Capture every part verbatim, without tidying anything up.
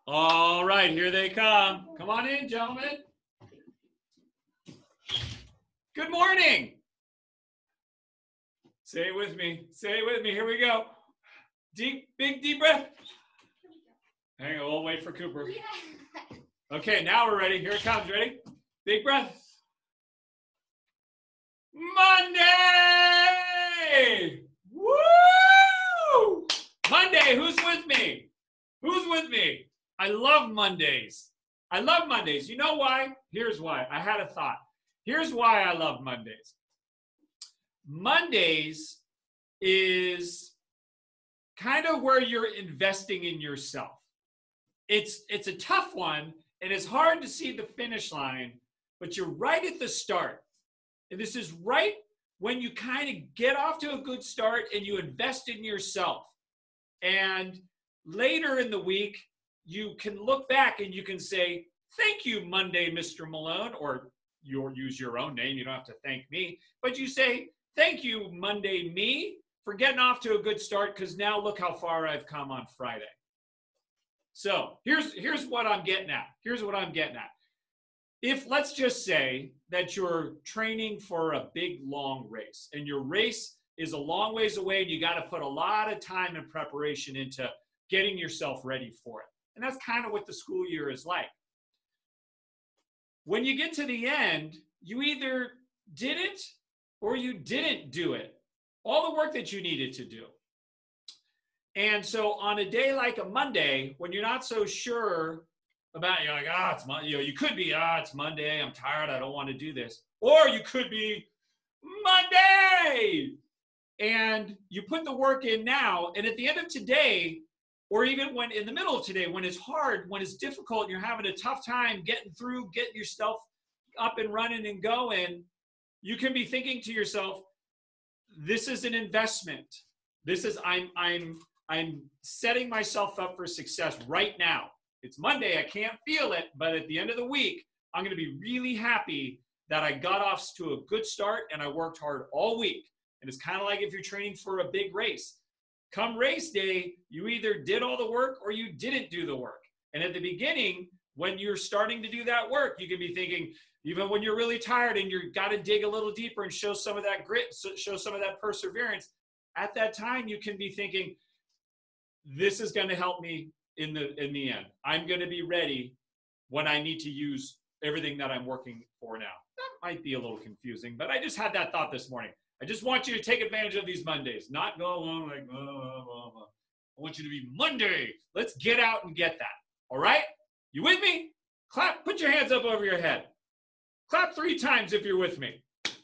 All right, here they come. Come on in, gentlemen. Good morning. Say it with me. Say it with me. Here we go. Deep, big, deep breath. Hang on, we'll wait for Cooper. Okay, now we're ready. Here it comes. Ready? Big breath. Monday! Woo! Monday, who's with me? Who's with me? I love Mondays. I love Mondays. You know why? Here's why. I had a thought. Here's why I love Mondays. Mondays is kind of where you're investing in yourself. It's, it's a tough one, and it's hard to see the finish line, but you're right at the start. And this is right when you kind of get off to a good start and you invest in yourself. And later in the week, you can look back and you can say, thank you, Monday, Mister Malone, or you'll use your own name. You don't have to thank me, but you say, thank you, Monday me, for getting off to a good start, because now look how far I've come on Friday. So here's, here's what I'm getting at. Here's what I'm getting at. If let's just say that you're training for a big, long race, and your race is a long ways away, and you got to put a lot of time and preparation into getting yourself ready for it. And that's kind of what the school year is like. When you get to the end, you either did it or you didn't do it. All the work that you needed to do. And so on a day like a Monday, when you're not so sure about, you're like, ah, oh, it's Monday. You know, you could be, ah, oh, it's Monday. I'm tired. I don't want to do this. Or you could be Monday. And you put the work in now. And at the end of today, or even when in the middle of today, when it's hard, when it's difficult, and you're having a tough time getting through, getting yourself up and running and going, you can be thinking to yourself, this is an investment. This is, I'm, I'm, I'm setting myself up for success right now. It's Monday, I can't feel it, but at the end of the week, I'm gonna be really happy that I got off to a good start and I worked hard all week. And it's kind of like if you're training for a big race. Come race day, you either did all the work or you didn't do the work. And at the beginning, when you're starting to do that work, you can be thinking, even when you're really tired and you've got to dig a little deeper and show some of that grit, show some of that perseverance, at that time, you can be thinking, this is going to help me in the, in the end. I'm going to be ready when I need to use everything that I'm working for now. That might be a little confusing, but I just had that thought this morning. I just want you to take advantage of these Mondays, not go along like, oh, oh, oh. I want you to be Monday. Let's get out and get that. All right? You with me? Clap, put your hands up over your head. Clap three times if you're with me.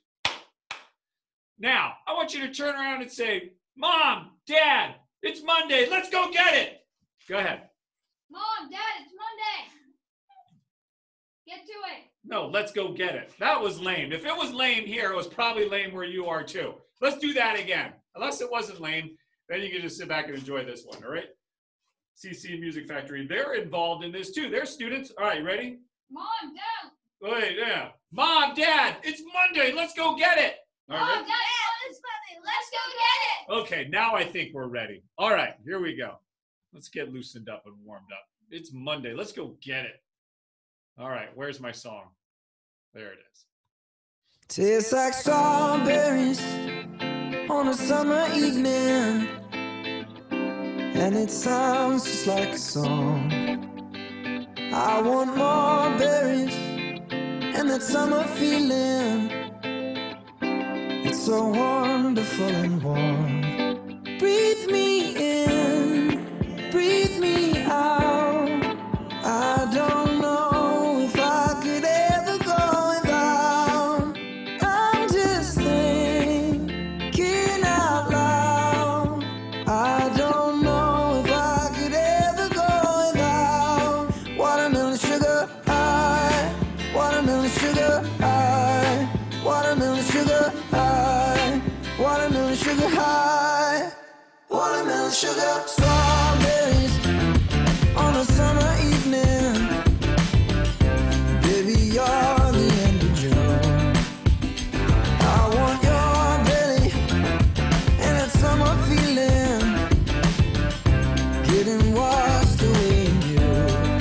Now, I want you to turn around and say, Mom, Dad, it's Monday. Let's go get it. Go ahead. Mom, Dad, it's Monday. Get to it. No, let's go get it. That was lame. If it was lame here, it was probably lame where you are too. Let's do that again. Unless it wasn't lame, then you can just sit back and enjoy this one, all right? C C Music Factory, they're involved in this too. They're students. All right, ready? Mom, Dad. Wait, yeah. Mom, Dad, it's Monday. Let's go get it. All Mom, right. Dad, it's Monday. Let's go get it. Okay, now I think we're ready. All right, here we go. Let's get loosened up and warmed up. It's Monday. Let's go get it. All right, where's my song? There it is. Tastes like strawberries on a summer evening, and it sounds just like a song. I want more berries and that summer feeling. It's so wonderful and warm. Breathe me in, breathe me out. I don't know if I could ever go without. I'm just thinking out loud. I don't know if I could ever go without. Watermelon sugar high, watermelon sugar high, watermelon sugar high, watermelon sugar high, watermelon sugar. Strawberries on a summer evening. Baby, you're the end of June. I want your belly and that summer feeling, getting washed away in you.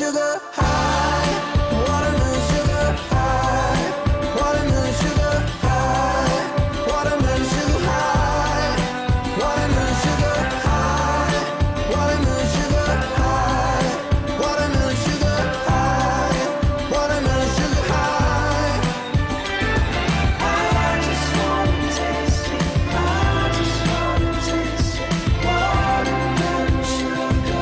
sugar high, watermelon sugar high, watermelon sugar high, watermelon sugar high, watermelon sugar high, watermelon sugar high, watermelon sugar high, watermelon sugar high. I just wanna taste it, I just wanna taste it, watermelon sugar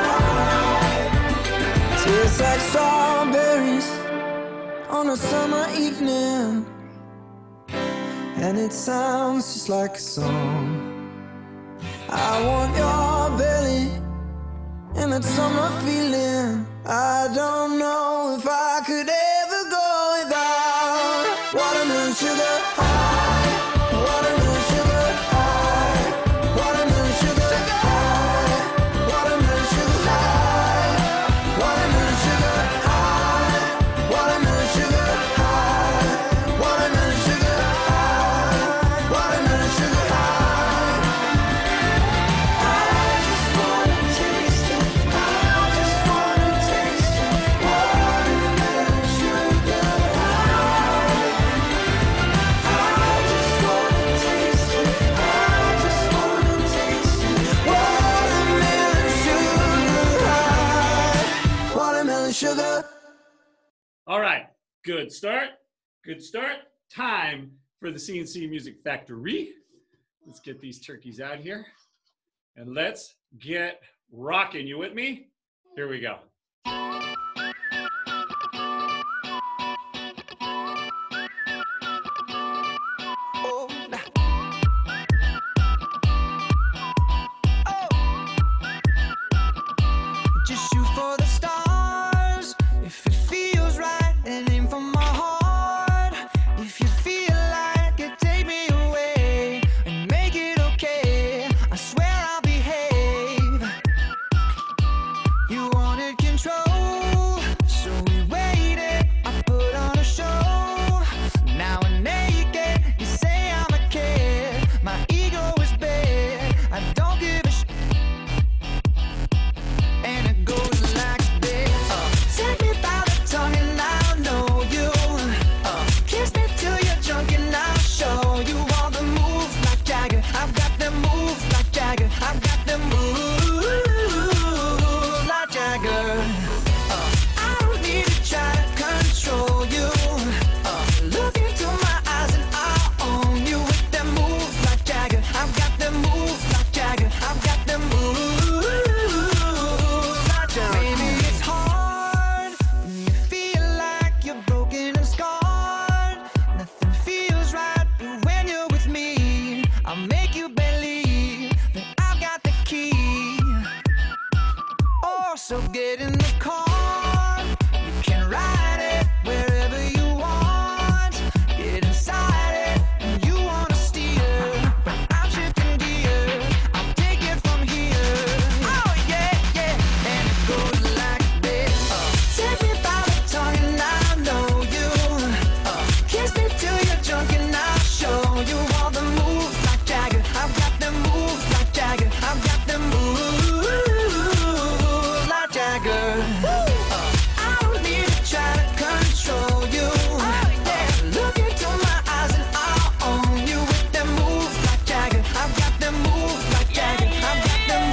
high. Tastes like strawberries on a summer evening, and it sounds just like a song. I want your belly and that summer feeling. I don't know if I could ever go without watermelon sugar high, watermelon sugar high, watermelon sugar high, watermelon sugar high, watermelon sugar high, watermelon sugar high, watermelon sugar high, watermelon sugar high. I just wanna taste it, I just wanna taste it, watermelon sugar high. I just wanna taste it, I just wanna taste it, watermelon sugar high, watermelon sugar. All right, good start. Good start. Time for the C N C Music Factory. Let's get these turkeys out here and let's get rocking. You with me? Here we go. Oh, nah. Just shoot for the stars. If it feels right, and aim for my heart. If you feel like it, take me away and make it okay. I swear I'll behave. You wanted control, so we waited. I put on a show. Now I'm naked. You say I'm a kid. My ego is bad. I don't give a sh. And it goes like this. Uh, take me by the tongue and I'll know you. Uh, kiss me till you're drunk and I'll show you all the moves like Jagger. I've got them moves like Jagger. I've got them moves like Jagger. Uh, I don't need to try to control you. Uh, look into my eyes and I'll own you with them moves like Jagger. I've got them moves like Jagger. I've got them moves like Jagger. Maybe it's hard when you feel like you're broken and scarred. Nothing feels right, but when you're with me, I'll make you believe that I've got the key. Oh, so get in the car. You can ride it wherever you want. Get inside it and you wanna steer. But I'm shifting gear. I'll take it from here. Oh yeah, yeah. And it goes like this. Uh, take me by the tongue and I'll know you. Uh, kiss me till you're drunk and I'll show you all the moves like Jagger. I've got them moves like Jagger. I've got them moves like Jagger. Uh, I don't need to try to control you. Uh, look into my eyes and I'll own you with them moves like Jagger. I've got them moves like Jagger. I've got them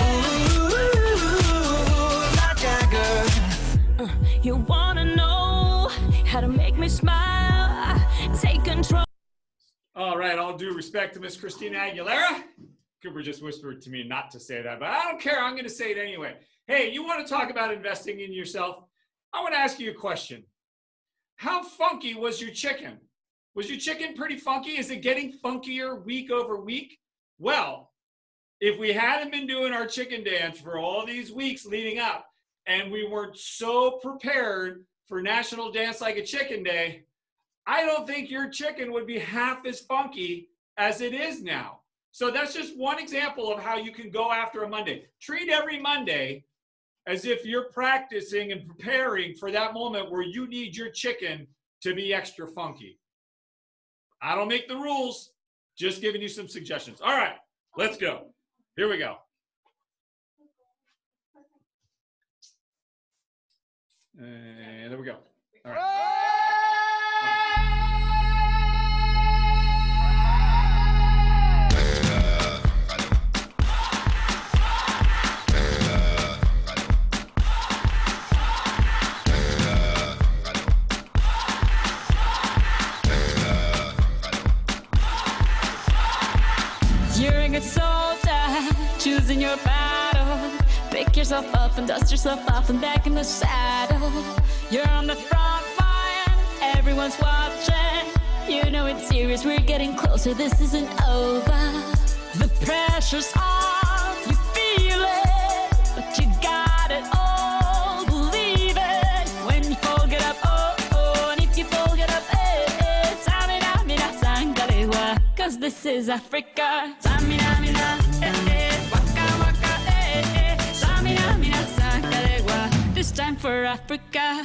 moves like Jagger. You wanna know how to make me smile? Take control. All right, all due respect to Miss Christina Aguilera. Cooper just whispered to me not to say that, but I don't care. I'm going to say it anyway. Hey, you want to talk about investing in yourself? I want to ask you a question. How funky was your chicken? Was your chicken pretty funky? Is it getting funkier week over week? Well, if we hadn't been doing our chicken dance for all these weeks leading up, and we weren't so prepared for National Dance Like a Chicken Day, I don't think your chicken would be half as funky as it is now. So that's just one example of how you can go after a Monday. Treat every Monday as if you're practicing and preparing for that moment where you need your chicken to be extra funky. I don't make the rules, just giving you some suggestions. All right, let's go. Here we go. And there we go. All right. You're a good soldier, choosing your battle. Pick yourself up and dust yourself off and back in the saddle. You're on the front line, everyone's watching. You know it's serious, we're getting closer, this isn't over. The pressure's on, you feel it, but you got it all, believe it. When you fall, get up, oh, oh, and if you fall, get up, eh, eh. Tamina, mina, sangalewa, cause this is Africa. Tamina, mina, eh, eh, waka, waka, eh, eh. Tamina, mina, sangalewa, this time for Africa.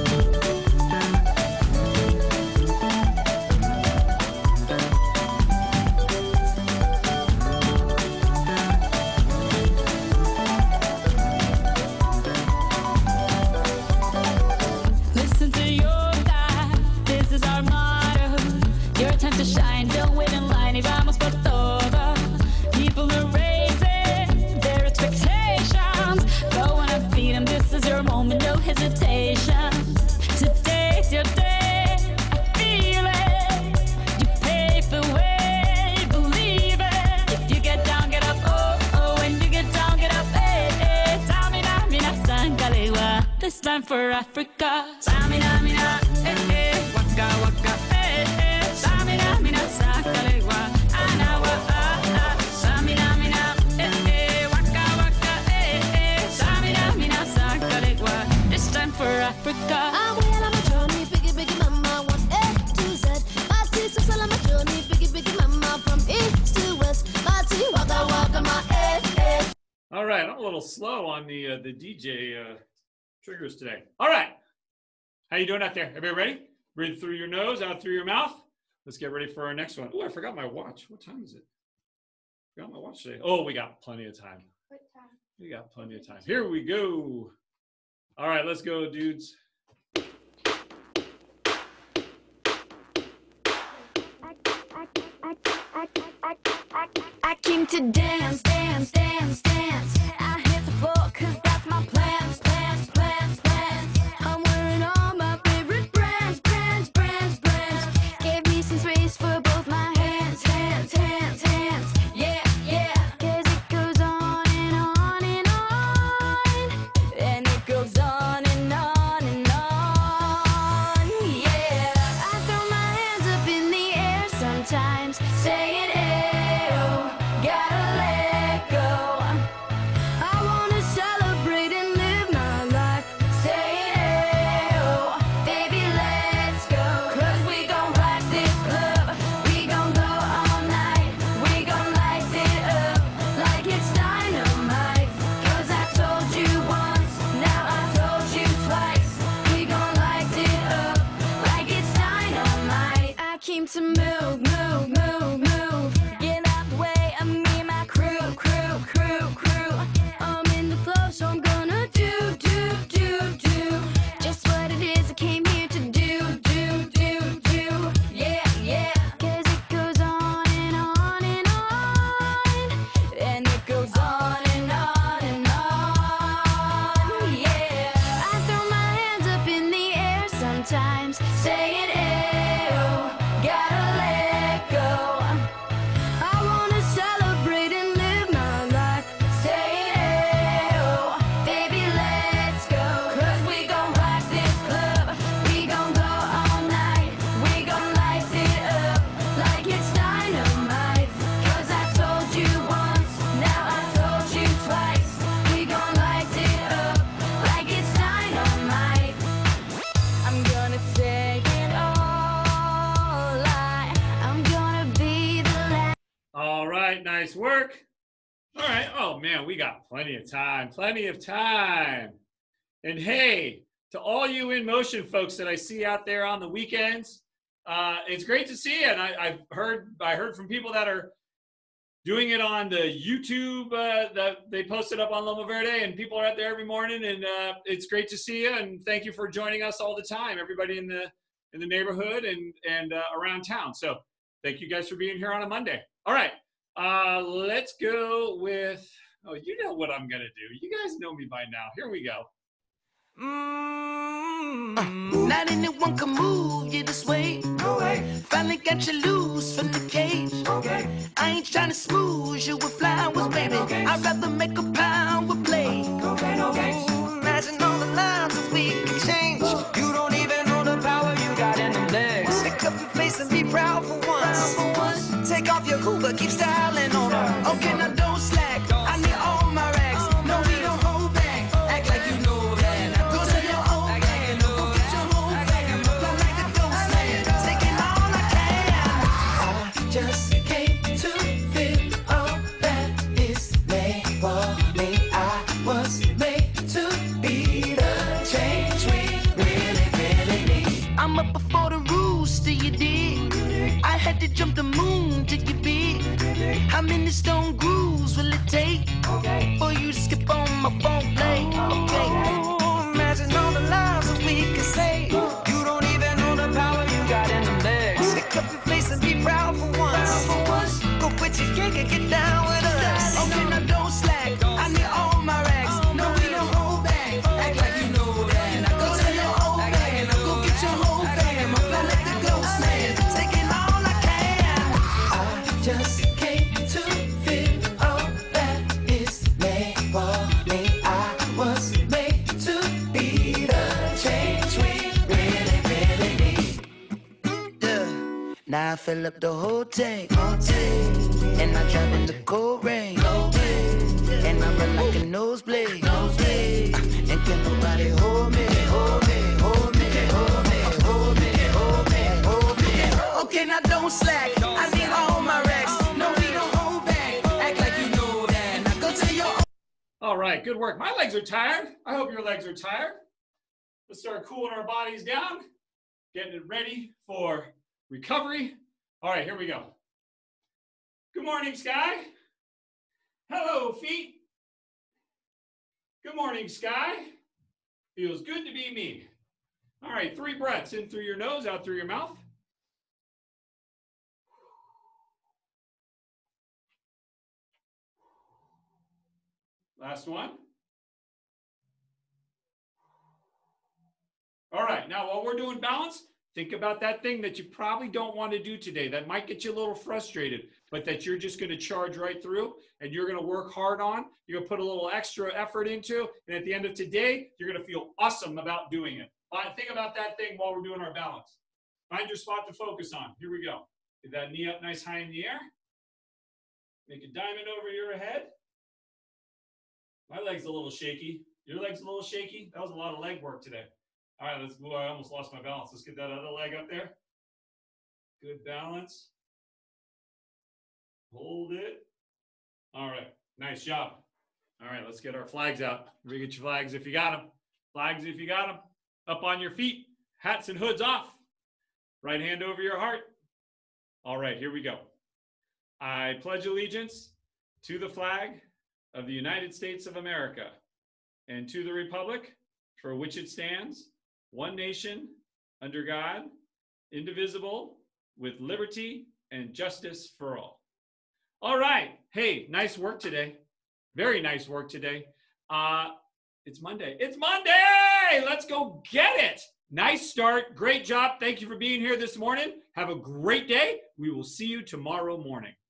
Listen to your God, this is our motto. Your time to shine, don't wait in line, y vamos por todo. People are raising their expectations. Go on and feed them, this is your moment, no hesitation. Today's your day, I feel it. You pave the way, believe it. If you get down, get up, oh, oh. When you get down, get up, eh, eh. Tamina, mina, sangalewa, this time for Africa. Tamina, mina, eh, eh. Waka, waka, eh, eh. Tamina, mina, sangalewa, anawa, ah, ah. Tamina, mina, eh, eh. Waka, waka, eh, eh. Tamina, mina, sangalewa, this time for Africa. I'm well on my journey, biggie, biggie, mama, one A to Z. My sister's all on my journey, biggie, biggie, mama, from east to west. My tea, waka, waka, my eh, eh. All right, I'm a little slow on the uh, the D J uh, triggers today. All right, how you doing out there? Everybody ready? Breathe through your nose, out through your mouth. Let's get ready for our next one. Oh, I forgot my watch. What time is it? Forgot my watch today. Oh, we got plenty of time. What time? We got plenty of time. Here we go. All right, let's go, dudes. I came to dance, dance, dance, dance. I hit the floor cause that's my plans, plans, plans, plans. I'm wearing all my favorite brands, brands, brands, brands. Gave me some space for both my hands, hands, hands, hands. Yeah, yeah. Cause it goes on and on and on. And it goes on and on and on. Yeah. I throw my hands up in the air sometimes, saying, "Ayo, gotta let go." I wanna celebrate and live my life, saying, "Ayo, baby, let's go." Cause we gon' rock this club, we gon' go all night, we gon' light it up like it's dynamite. Cause I told you once, now I told you twice, we gon' light it up like it's dynamite. I came to move, move, move, move. Get out the way of me and my crew, crew, crew, crew. I'm in the flow, so I'm gonna do, do, do, do. Just what it is I came here to do, do, do, do. Yeah, yeah. Cause it goes on and on and on. And it goes on and on and on. Yeah. I throw my hands up in the air sometimes, saying, "Ayo, gotta let go." I wanna celebrate and live my life, saying, "Ayo, baby, let's go." Cause we gon' rock this club, we gon' go all night, we gon' light it up like it's dynamite. Cause I told you once, now I told you twice, we gon' light it up like it's dynamite. I'm gonna take it all, I, I'm gonna be the last. All right, nice work. All right. Oh, man, we got plenty of time, plenty of time. And hey, to all you In Motion folks that I see out there on the weekends, uh, it's great to see you. And I, I've heard, I heard from people that are doing it on the YouTube uh, that they posted up on Loma Verde, and people are out there every morning, and uh, it's great to see you, and thank you for joining us all the time, everybody in the in the neighborhood and, and uh, around town. So thank you guys for being here on a Monday. All right, uh, let's go with, oh, you know what I'm going to do. You guys know me by now. Here we go. Mm, not anyone can move you this way. No way. Finally got you loose from the cage. Okay. I ain't trying to smooth you with flowers, baby. Okay. I'd rather make a pound with blade. Okay, okay. Ooh, imagine all the lines that we can change. You don't even know the power you got in them legs. Pick up your face and be proud for once. For once. Take off your cool, but keep styling on her. Okay, now don't slack. I need all my rags. No, we don't hold back. Act like you know that. Go to your own bag. Go get your whole fam. Fly like the ghost man. Taking all I can. I just came to feel all that is made for me. I was made to be the change we really, really need. I'm up before the rooster, you dig? I had to jump the moon to get big. How many stone grooves will it take for you to skip on my phone play? Okay. Ooh, imagine all the lives that we can say. You don't even know the power you got in them legs. Pick up your face and be proud for once. Go quit your gig and get down with us. Okay, now don't slack. I need all my rags. No, we don't hold back. Act like you know that. Now go to your old bag. Go get your whole fam. I'm fly like the ghost man. Taking all I can. I just came to feel all that is made for me. I was made to be the change we really, really need. Yeah. Now I fill up the whole tank, and I drive in the cold rain, and I run like a nosebleed, nosebleed. Uh, and can nobody hold me, hold me, hold me, hold me, hold me, hold me, hold me. Okay, now don't slack. I need all my racks. No, we don't hold back. Act like you know that. Now go to your. All right, good work. My legs are tired. I hope your legs are tired. Let's start cooling our bodies down, getting it ready for recovery. All right, here we go. Good morning, sky. Hello, feet. Good morning, sky. Feels good to be me. All right, three breaths in through your nose, out through your mouth. Last one. All right, now while we're doing balance, think about that thing that you probably don't want to do today that might get you a little frustrated, but that you're just going to charge right through and you're going to work hard on. You're going to put a little extra effort into, and at the end of today, you're going to feel awesome about doing it. Think about that thing while we're doing our balance. Find your spot to focus on. Here we go. Get that knee up nice high in the air. Make a diamond over your head. My leg's a little shaky. Your leg's a little shaky. That was a lot of leg work today. All right, let's move. I almost lost my balance. Let's get that other leg up there. Good balance. Hold it. All right, nice job. All right, let's get our flags out. Re get your flags if you got them. Flags if you got them. Up on your feet. Hats and hoods off. Right hand over your heart. All right, here we go. I pledge allegiance to the flag of the United States of America and to the republic for which it stands, one nation, under God, indivisible, with liberty and justice for all. All right. Hey, nice work today. Very nice work today. Uh, it's Monday. It's Monday! Let's go get it. Nice start. Great job. Thank you for being here this morning. Have a great day. We will see you tomorrow morning.